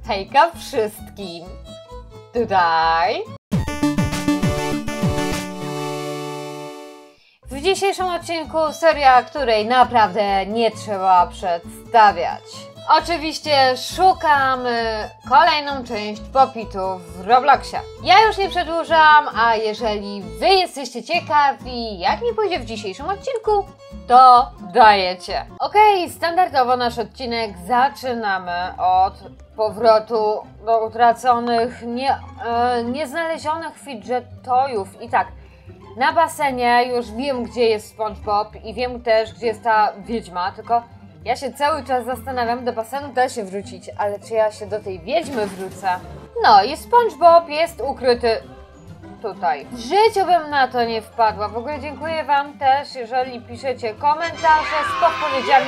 Hejka wszystkim! Tutaj! W dzisiejszym odcinku seria, której naprawdę nie trzeba przedstawiać. Oczywiście szukamy kolejną część popitów w Robloxie. Ja już nie przedłużam, a jeżeli wy jesteście ciekawi, jak mi pójdzie w dzisiejszym odcinku, to dajecie. Okej, standardowo nasz odcinek zaczynamy od powrotu do utraconych, nieznalezionych fidgetojów. I tak, na basenie już wiem, gdzie jest SpongeBob i wiem też, gdzie jest ta wiedźma, tylko ja się cały czas zastanawiam, do basenu da się wrócić, ale czy ja się do tej wiedźmy wrócę? No i SpongeBob jest ukryty tutaj. W życiu bym na to nie wpadła. W ogóle dziękuję wam też, jeżeli piszecie komentarze z podpowiedziami.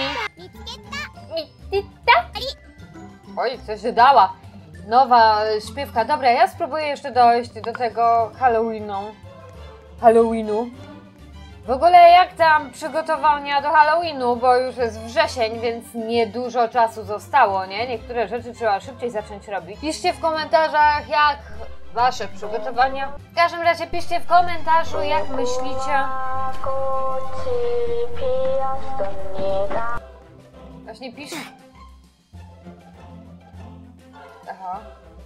Oj, coś dodała. Nowa śpiewka. Dobra, ja spróbuję jeszcze dojść do tego Halloweenu. W ogóle jak tam przygotowania do Halloweenu, bo już jest wrzesień, więc niedużo czasu zostało, nie? Niektóre rzeczy trzeba szybciej zacząć robić. Piszcie w komentarzach, jak wasze przygotowania. W każdym razie piszcie w komentarzu, jak myślicie. Właśnie pisz. Aha.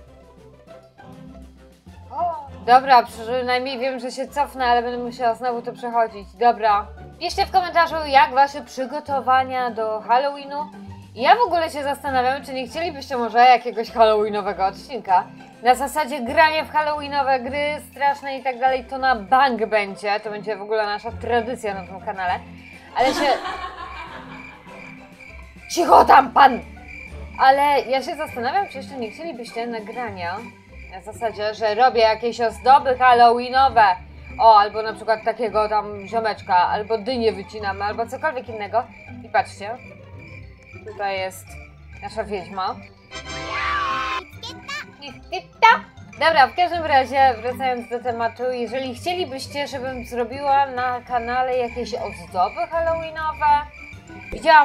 Dobra, przynajmniej wiem, że się cofnę, ale będę musiała znowu to przechodzić. Dobra. Piszcie w komentarzu, jak wasze przygotowania do Halloweenu. Ja w ogóle się zastanawiam, czy nie chcielibyście może jakiegoś halloweenowego odcinka. Na zasadzie grania w halloweenowe gry straszne i tak dalej, to na bank będzie. To będzie w ogóle nasza tradycja na tym kanale. Ale się... Cicho tam, pan! Ale ja się zastanawiam, czy jeszcze nie chcielibyście nagrania na zasadzie, że robię jakieś ozdoby halloweenowe. O, albo na przykład takiego tam ziomeczka, albo dynię wycinamy, albo cokolwiek innego. I patrzcie, tutaj jest nasza wiedźma. Dobra, w każdym razie, wracając do tematu, jeżeli chcielibyście, żebym zrobiła na kanale jakieś ozdoby halloweenowe, widziałam...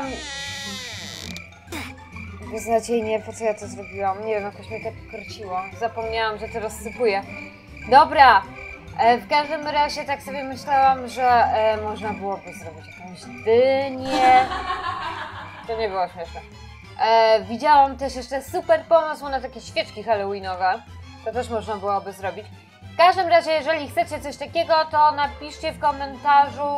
Beznadziejnie, po co ja to zrobiłam? Nie wiem, jakoś mnie tak korciło. Zapomniałam, że to rozsypuję. Dobra, w każdym razie tak sobie myślałam, że można byłoby zrobić jakąś dynię. To nie było śmieszne. Widziałam też jeszcze super pomysł na takie świeczki halloweenowe. To też można byłoby zrobić. W każdym razie, jeżeli chcecie coś takiego, to napiszcie w komentarzu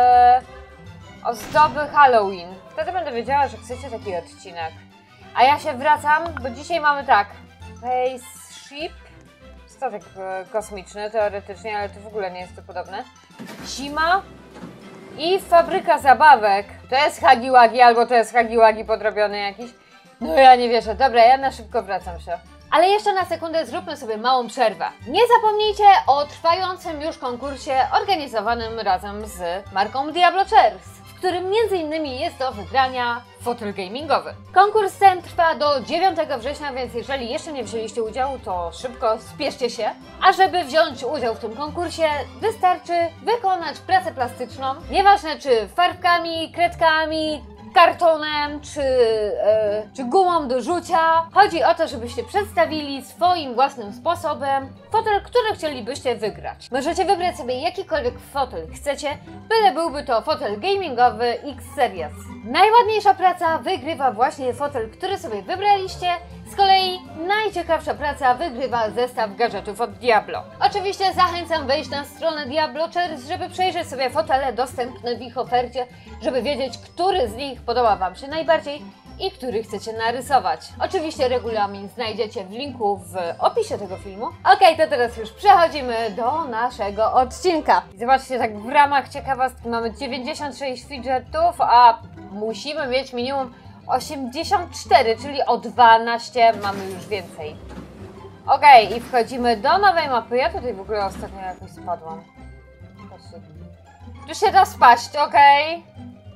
ozdoby Halloween. Wtedy będę wiedziała, że chcecie taki odcinek. A ja się wracam, bo dzisiaj mamy tak. Spaceship. Statek kosmiczny teoretycznie, ale to w ogóle nie jest to podobne. Zima. I fabryka zabawek. To jest Huggy Wuggy, albo to jest Huggy Wuggy podrobiony jakiś. No ja nie wierzę. Dobra, ja na szybko wracam się. Ale jeszcze na sekundę zróbmy sobie małą przerwę. Nie zapomnijcie o trwającym już konkursie organizowanym razem z marką Diablo Chairs, w którym m.in. jest do wygrania fotel gamingowy. Konkurs ten trwa do 9 września, więc jeżeli jeszcze nie wzięliście udziału, to szybko spieszcie się. A żeby wziąć udział w tym konkursie, wystarczy wykonać pracę plastyczną, nieważne czy farbkami, kredkami, kartonem czy gumą do rzucia. Chodzi o to, żebyście przedstawili swoim własnym sposobem fotel, który chcielibyście wygrać. Możecie wybrać sobie jakikolwiek fotel chcecie, byle byłby to fotel gamingowy X-Series. Najładniejsza praca wygrywa właśnie fotel, który sobie wybraliście. Z kolei najciekawsza praca wygrywa zestaw gadżetów od Diablo. Oczywiście zachęcam wejść na stronę Diablo Chairs, żeby przejrzeć sobie fotele dostępne w ich ofercie, żeby wiedzieć, który z nich podoba wam się najbardziej i który chcecie narysować. Oczywiście regulamin znajdziecie w linku w opisie tego filmu. Okej, to teraz już przechodzimy do naszego odcinka. Zobaczcie, tak w ramach ciekawostki mamy 96 fidgetów, a musimy mieć minimum 84, czyli o 12 mamy już więcej. Okej, i wchodzimy do nowej mapy. Ja tutaj w ogóle ostatnio jakoś spadłam. Patrzcie. Tu się da spaść, okej.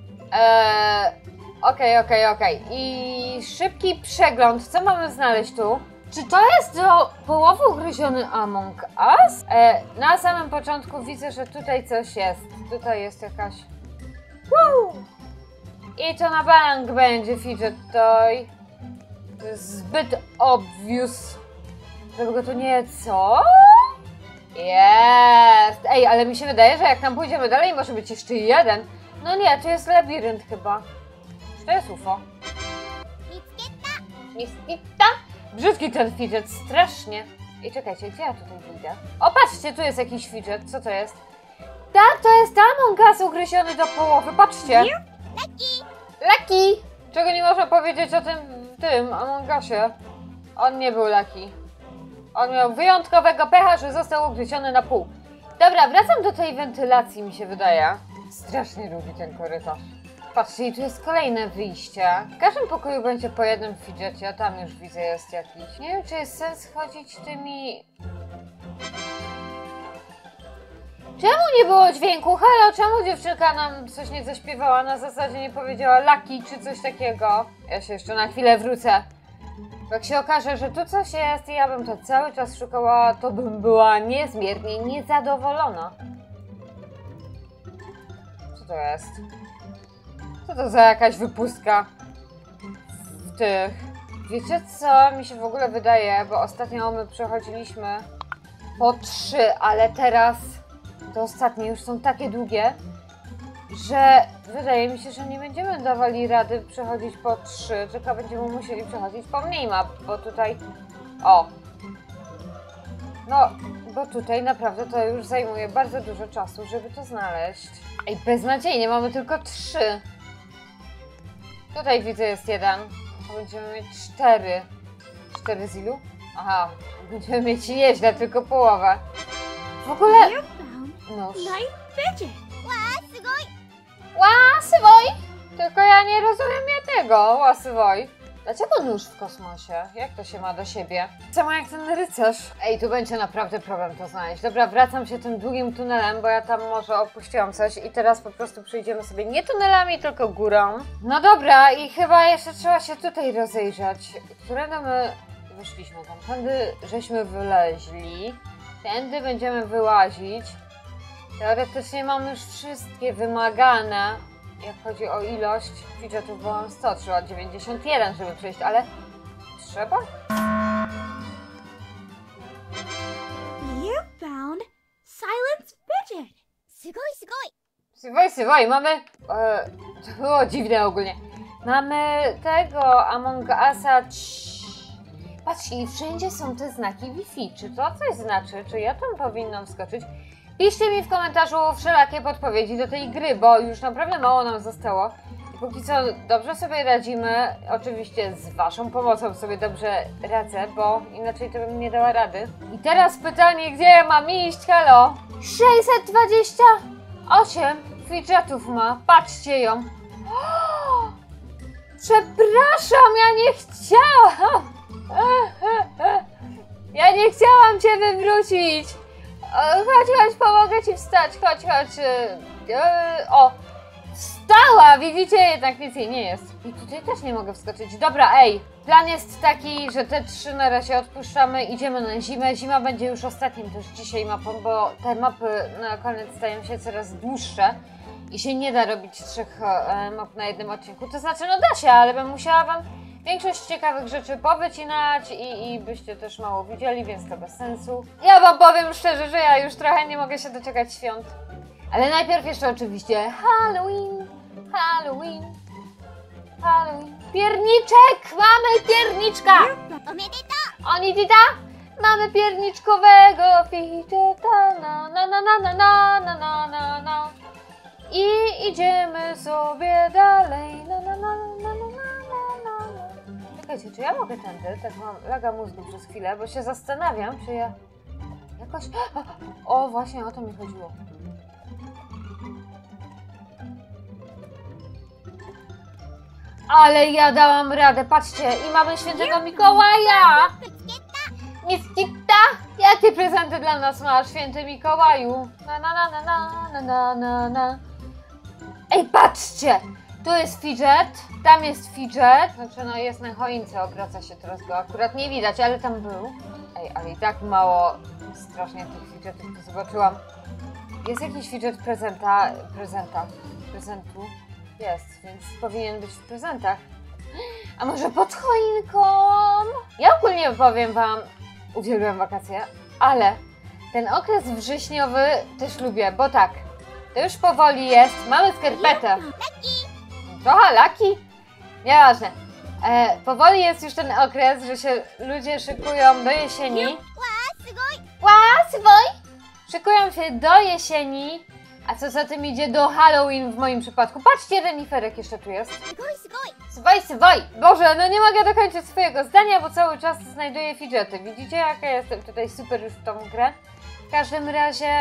Okej. I szybki przegląd. Co mamy znaleźć tu? Czy to jest do połowy ugryziony Among Us? Na samym początku widzę, że tutaj coś jest. Tutaj jest jakaś... Woo! I to na bank będzie fidget toy. To jest zbyt obvious, żeby go tu nie... Co? Jest! Ej, ale mi się wydaje, że jak tam pójdziemy dalej, może być jeszcze jeden. No nie, to jest labirynt chyba. Czy to jest UFO? Miskita? Brzydki ten fidget, strasznie. I czekajcie, gdzie ja tutaj wyjdę? O, patrzcie, tu jest jakiś fidget. Co to jest? Tak, to jest Among Us ugryziony do połowy, patrzcie. Lucky! Czego nie można powiedzieć o tym Among Usie? On nie był Lucky. On miał wyjątkowego pecha, że został ugryziony na pół. Dobra, wracam do tej wentylacji, mi się wydaje. Strasznie lubi ten korytarz. Patrzcie, i tu jest kolejne wyjście. W każdym pokoju będzie po jednym fidgetie, tam już widzę jest jakiś. Nie wiem, czy jest sens chodzić tymi... Czemu nie było dźwięku? Halo, czemu dziewczynka nam coś nie zaśpiewała? Na zasadzie nie powiedziała Lucky czy coś takiego. Ja się jeszcze na chwilę wrócę. Jak się okaże, że tu coś jest i ja bym to cały czas szukała, to bym była niezmiernie niezadowolona. Co to jest? Co to za jakaś wypustka w tych... Wiecie co mi się w ogóle wydaje, bo ostatnio my przechodziliśmy po 3, ale teraz te ostatnie już są takie długie, że wydaje mi się, że nie będziemy dawali rady przechodzić po 3, tylko będziemy musieli przechodzić po mniej map, bo tutaj... O! No, bo tutaj naprawdę to już zajmuje bardzo dużo czasu, żeby to znaleźć. Ej, beznadziejnie, mamy tylko 3. Tutaj widzę jest 1. Będziemy mieć 4. 4 z ilu? Aha, będziemy mieć nieźle, tylko połowę. W ogóle... No. Łasywoj! Tylko ja nie rozumiem tego, łasywoj. Dlaczego nóż w kosmosie? Jak to się ma do siebie? Samo jak ten rycerz. Ej, tu będzie naprawdę problem to znaleźć. Dobra, wracam się tym długim tunelem, bo ja tam może opuściłam coś i teraz po prostu przejdziemy sobie nie tunelami, tylko górą. No dobra, i chyba jeszcze trzeba się tutaj rozejrzeć. Którędy my wyszliśmy tam? Tędy żeśmy wyleźli. Tędy będziemy wyłazić. Teoretycznie mam już wszystkie wymagane, jak chodzi o ilość fidgetów, bo mam 100, trzeba 91, żeby przejść, ale trzeba? You found Silence Fidget! Sywoj, mamy... to było dziwne ogólnie. Mamy tego Among Usa... Patrzcie, i wszędzie są te znaki Wi-Fi. Czy to coś znaczy? Czy ja tam powinnam wskoczyć? Piszcie mi w komentarzu wszelakie podpowiedzi do tej gry, bo już naprawdę mało nam zostało. I póki co dobrze sobie radzimy. Oczywiście z waszą pomocą sobie dobrze radzę, bo inaczej to bym nie dała rady. I teraz pytanie, gdzie ja mam iść? Halo? 628 fidgetów ma. Patrzcie ją. O! Przepraszam, ja nie chciałam. Ja nie chciałam cię wywrócić. Chodź, pomogę ci wstać, chodź. O, wstała, widzicie? Jednak nic jej nie jest. I tutaj też nie mogę wskoczyć. Dobra, ej, plan jest taki, że te 3 na razie odpuszczamy, idziemy na zimę. Zima będzie już ostatnim też dzisiaj mapą, bo te mapy na koniec stają się coraz dłuższe i się nie da robić 3 map na jednym odcinku. To znaczy, no da się, ale bym musiała wam większość ciekawych rzeczy powycinać i byście też mało widzieli, więc to bez sensu. Ja wam powiem szczerze, że ja już trochę nie mogę się doczekać świąt. Ale najpierw jeszcze oczywiście Halloween. Pierniczek! Mamy pierniczka! Onidita! Mamy pierniczkowego fidgeta. Na. I idziemy sobie dalej. Czekajcie, czy ja mogę tędy? Tak mam laga mózgu przez chwilę, bo się zastanawiam, czy ja jakoś... O, właśnie o to mi chodziło. Ale ja dałam radę, patrzcie, i mamy świętego Mikołaja! Miskita! Jakie prezenty dla nas masz, święty Mikołaju? Na. Ej, patrzcie! Tu jest fidget, tam jest fidget. Znaczy, no jest na choince, obraca się, teraz go akurat nie widać, ale tam był. Ej, ale i tak mało strasznie tych fidgetów tu zobaczyłam. Jest jakiś fidget prezentu. Jest, więc powinien być w prezentach. A może pod choinką? Ja ogólnie powiem wam, uwielbiam wakacje, ale ten okres wrześniowy też lubię, bo tak, to już powoli jest, mamy skarpetę. Trochę laki? Nieważne. Powoli jest już ten okres, że się ludzie szykują do jesieni. Szykują się do jesieni, a co za tym idzie do Halloween w moim przypadku. Patrzcie, reniferek jeszcze tu jest. Swoj! Boże, no nie mogę dokończyć swojego zdania, bo cały czas znajduję fidżety. Widzicie, jaka jestem tutaj super już w tą grę? W każdym razie...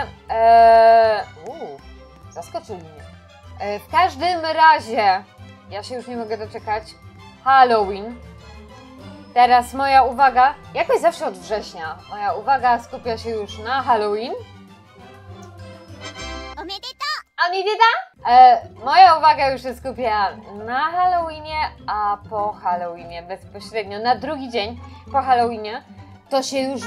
zaskoczyli mnie. W każdym razie... Ja się już nie mogę doczekać. Halloween. Teraz moja uwaga, jakoś zawsze od września, moja uwaga skupia się już na Halloween. Moja uwaga już się skupia na Halloweenie, a po Halloweenie, bezpośrednio na drugi dzień po Halloweenie, to się już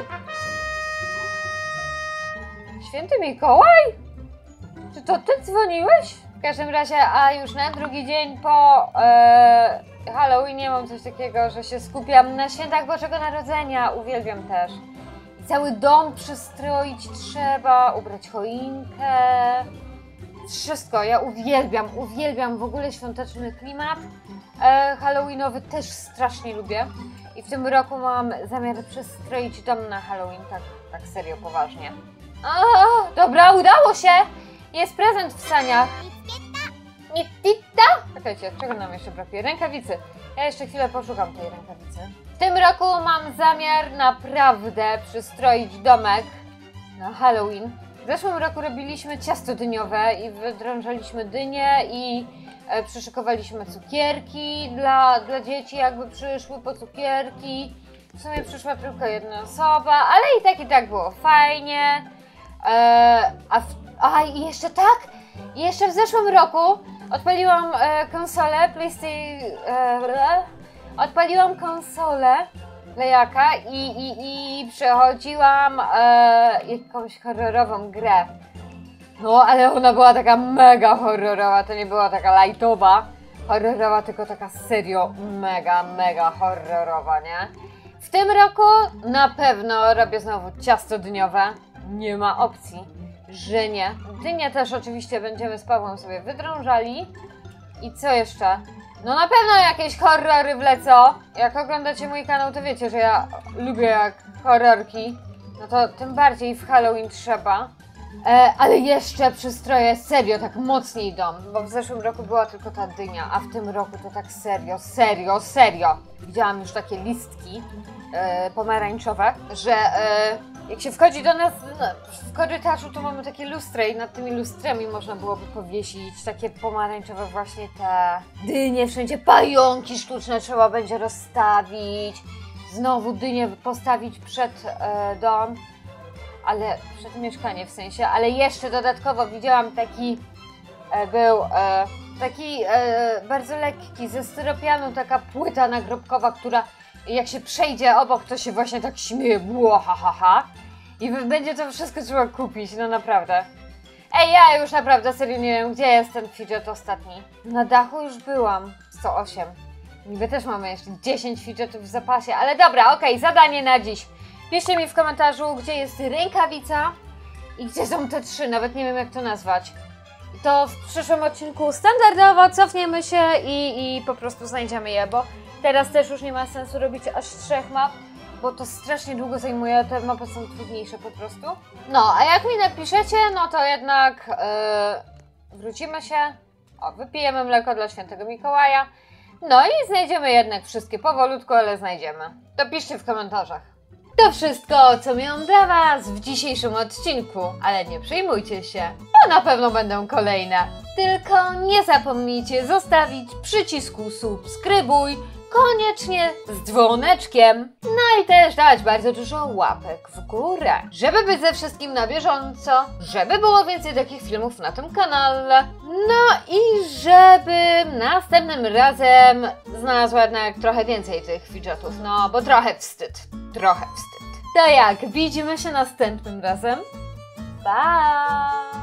Święty Mikołaj? Czy to ty dzwoniłeś? W każdym razie, a już na drugi dzień po Halloweenie mam coś takiego, że się skupiam na świętach Bożego Narodzenia. Uwielbiam też. I cały dom przystroić trzeba, ubrać choinkę. Wszystko. Ja uwielbiam w ogóle świąteczny klimat. Halloweenowy też strasznie lubię. I w tym roku mam zamiar przystroić dom na Halloween. Tak serio, poważnie. Dobra, udało się! Jest prezent w saniach. Czekajcie, czego nam jeszcze brakuje? Rękawicy. Ja jeszcze chwilę poszukam tej rękawicy. W tym roku mam zamiar naprawdę przystroić domek na Halloween. W zeszłym roku robiliśmy ciasto dyniowe i wydrążaliśmy dynie i przyszykowaliśmy cukierki dla dzieci, jakby przyszły po cukierki. W sumie przyszła tylko jedna osoba, ale i tak było fajnie. I jeszcze tak? Jeszcze w zeszłym roku odpaliłam konsolę odpaliłam konsolę Lejaka i przechodziłam jakąś horrorową grę. No, ale ona była taka mega horrorowa, to nie była taka lightowa horrorowa, tylko taka serio mega horrorowa, nie? W tym roku na pewno robię znowu ciasto dyniowe. Nie ma opcji, że nie. Dynię też oczywiście będziemy z Pawłem sobie wydrążali. I co jeszcze? No na pewno jakieś horrory wlecą. Jak oglądacie mój kanał, to wiecie, że ja lubię jak horrorki. No to tym bardziej w Halloween trzeba. Ale jeszcze przystroję serio, tak mocniej dom. Bo w zeszłym roku była tylko ta dynia, a w tym roku to tak serio. Widziałam już takie listki pomarańczowe, że jak się wchodzi do nas w korytarzu, to mamy takie lustra i nad tymi lustrami można byłoby powiesić takie pomarańczowe właśnie te dynie, wszędzie pająki sztuczne trzeba będzie rozstawić, znowu dynię postawić przed dom, ale przed mieszkanie w sensie, ale jeszcze dodatkowo widziałam taki bardzo lekki, ze styropianu, taka płyta nagrobkowa, która jak się przejdzie obok, to się właśnie tak śmieje, i będzie to wszystko trzeba kupić, no naprawdę. Ej, ja już naprawdę serio nie wiem, gdzie jest ten fidget ostatni. Na dachu już byłam, 108. Niby też mamy jeszcze 10 fidgetów w zapasie, ale dobra, okej, zadanie na dziś. Piszcie mi w komentarzu, gdzie jest rękawica i gdzie są te 3, nawet nie wiem jak to nazwać. To w przyszłym odcinku standardowo cofniemy się i po prostu znajdziemy je, bo teraz też już nie ma sensu robić aż 3 map, bo to strasznie długo zajmuje, te mapy są trudniejsze po prostu. No, a jak mi napiszecie, no to jednak wrócimy się, wypijemy mleko dla Świętego Mikołaja, no i znajdziemy jednak wszystkie, powolutku, ale znajdziemy. To piszcie w komentarzach. To wszystko, co miałam dla Was w dzisiejszym odcinku, ale nie przejmujcie się, bo na pewno będą kolejne. Tylko nie zapomnijcie zostawić przycisku subskrybuj, koniecznie z dzwoneczkiem. No i też dać bardzo dużo łapek w górę, żeby być ze wszystkim na bieżąco, żeby było więcej takich filmów na tym kanale. No i żeby następnym razem znalazła jednak trochę więcej tych fidgetów, no bo trochę wstyd. To jak, widzimy się następnym razem. Pa!